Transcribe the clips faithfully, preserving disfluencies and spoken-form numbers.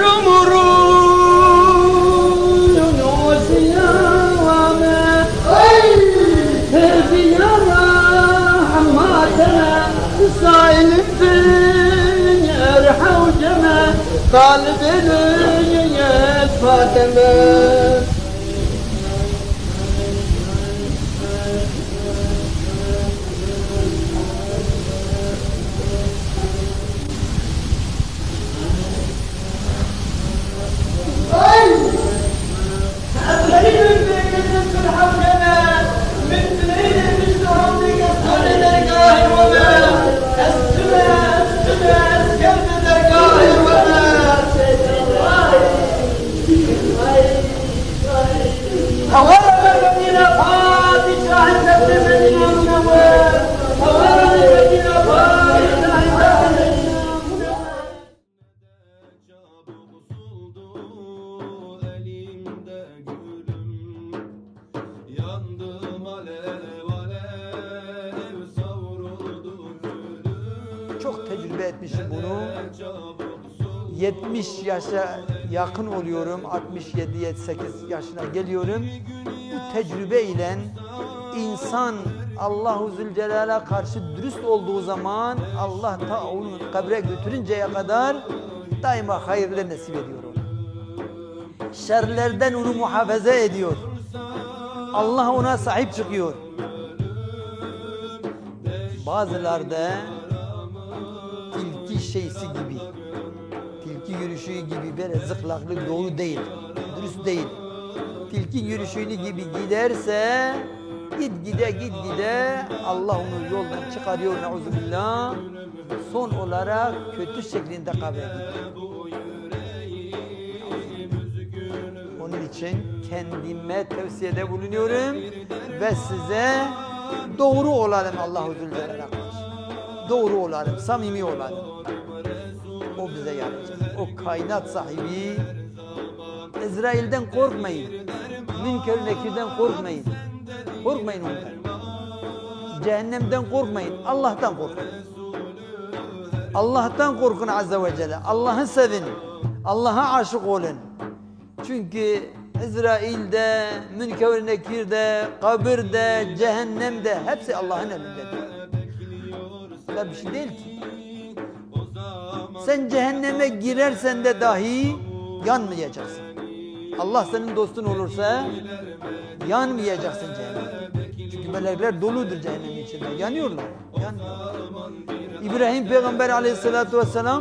Kalbini Fatıma çok tecrübe etmişim bunu. yetmiş yaşa yakın oluyorum. altmış yedi yetmiş sekiz yaşına geliyorum. Bu tecrübe ile insan Allahu Zülcelal'e karşı dürüst olduğu zaman Allah ta onu kabre götürünceye kadar daima hayırlı nasip ediyor onu. Şerlerden onu muhafaza ediyor. Allah ona sahip çıkıyor. Bazılarda tilki şeysi gibi, tilki yürüyüşü gibi böyle zıplaklık doğru değil, dürüst değil. Tilki yürüyüşünü gibi giderse, git gide git gide Allah onu yoldan çıkarıyor neuzubillah. Son olarak kötü şeklinde kabre gidiyor. Onun için kendime tavsiyede bulunuyorum ve size doğru olalım Allah-u Zülcelal'e karşı. Doğru olalım, samimi olalım. O bize yarayacak. O kainat sahibi. İsrail'den korkmayın. Münker Nekir'den korkmayın. Korkmayın ondan. Cehennemden korkmayın. Allah'tan korkun. Allah'tan korkun Azze ve Celle. Allah'ı sevin. Allah'a aşık olun. Çünkü İsrail'de, Münker Nekir'de, kabirde, cehennemde hepsi Allah'ın elindedir. Bu bir şey değil ki. Sen cehenneme girersen de dahi yanmayacaksın. Allah senin dostun olursa yanmayacaksın cehenneme. Çünkü melekler doludur cehennemin içinde. Yanıyorlar. Yanmıyorlar. İbrahim Peygamber aleyhissalatu vesselam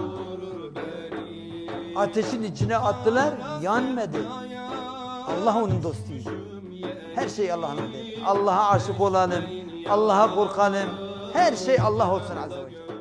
ateşin içine attılar, yanmadı. Allah onun dostuydu. Her şey Allah'ın değil. Allah'a aşık olalım, Allah'a korkalım. Her şey Allah olsun azze ve celle.